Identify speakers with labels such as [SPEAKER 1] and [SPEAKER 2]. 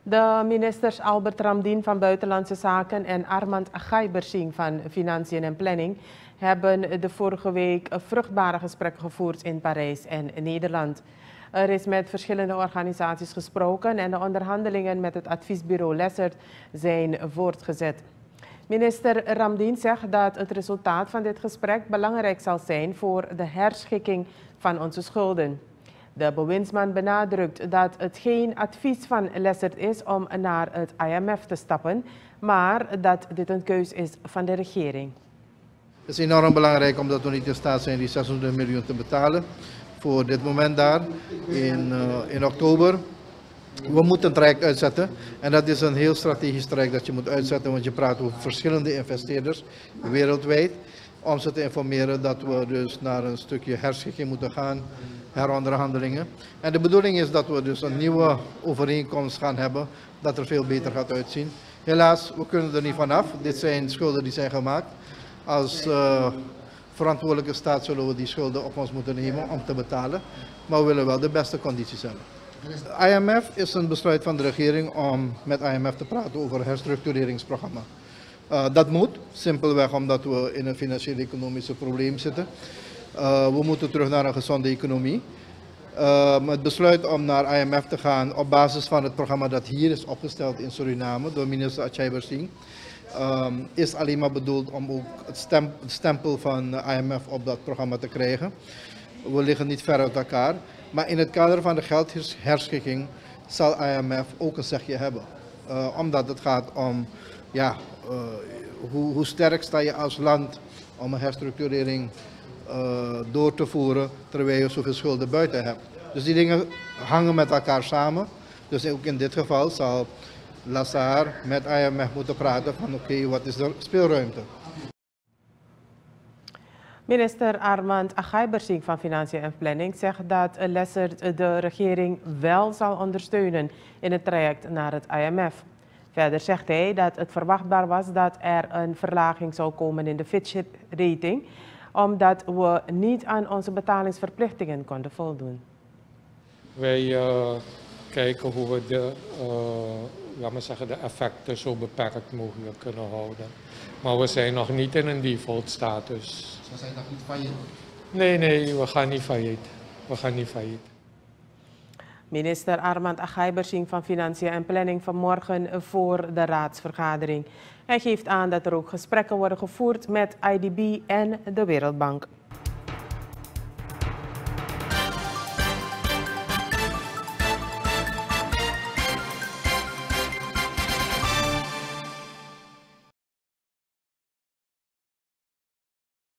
[SPEAKER 1] De ministers Albert Ramdien van Buitenlandse Zaken en Armand Agay-Bersing van Financiën en Planning hebben de vorige week vruchtbare gesprekken gevoerd in Parijs en Nederland. Er is met verschillende organisaties gesproken en de onderhandelingen met het adviesbureau Lessert zijn voortgezet. Minister Ramdien zegt dat het resultaat van dit gesprek belangrijk zal zijn voor de herschikking van onze schulden. De bewindsman benadrukt dat het geen advies van Lessert is om naar het IMF te stappen, maar dat dit een keus is van de regering.
[SPEAKER 2] Het is enorm belangrijk omdat we niet in staat zijn die 600 miljoen te betalen voor dit moment daar in oktober. We moeten een traject uitzetten en dat is een heel strategisch traject dat je moet uitzetten, want je praat over verschillende investeerders wereldwijd. Om ze te informeren dat we dus naar een stukje herschikking moeten gaan, heronderhandelingen. En de bedoeling is dat we dus een nieuwe overeenkomst gaan hebben, dat er veel beter gaat uitzien. Helaas, we kunnen er niet vanaf. Dit zijn schulden die zijn gemaakt. Als verantwoordelijke staat zullen we die schulden op ons moeten nemen om te betalen. Maar we willen wel de beste condities hebben. IMF is een besluit van de regering om met IMF te praten over een herstructureringsprogramma. Dat moet, simpelweg omdat we in een financieel-economische probleem zitten. We moeten terug naar een gezonde economie. Het besluit om naar IMF te gaan op basis van het programma dat hier is opgesteld in Suriname door minister Agay-Bersing is alleen maar bedoeld om ook het stempel van IMF op dat programma te krijgen. We liggen niet ver uit elkaar, maar in het kader van de geldherschikking zal IMF ook een zegje hebben. Omdat het gaat om hoe sterk sta je als land om een herstructurering door te voeren terwijl je zoveel schulden buiten hebt. Dus die dingen hangen met elkaar samen. Dus ook in dit geval zal Lessert met IMF moeten praten van oké, wat is de speelruimte?
[SPEAKER 1] Minister Armand Agay-Bersing van Financiën en Planning zegt dat Lessert de regering wel zal ondersteunen in het traject naar het IMF. Verder zegt hij dat het verwachtbaar was dat er een verlaging zou komen in de Fitch-rating, omdat we niet aan onze betalingsverplichtingen konden voldoen.
[SPEAKER 3] Wij kijken hoe we de effecten zo beperkt mogelijk kunnen houden. Maar we zijn nog niet in een default status.
[SPEAKER 2] We zijn nog niet failliet?
[SPEAKER 3] Nee, we gaan niet failliet. We gaan niet failliet.
[SPEAKER 1] Minister Armand Agay-Bersing van Financiën en Planning vanmorgen voor de raadsvergadering. Hij geeft aan dat er ook gesprekken worden gevoerd met IDB en de Wereldbank.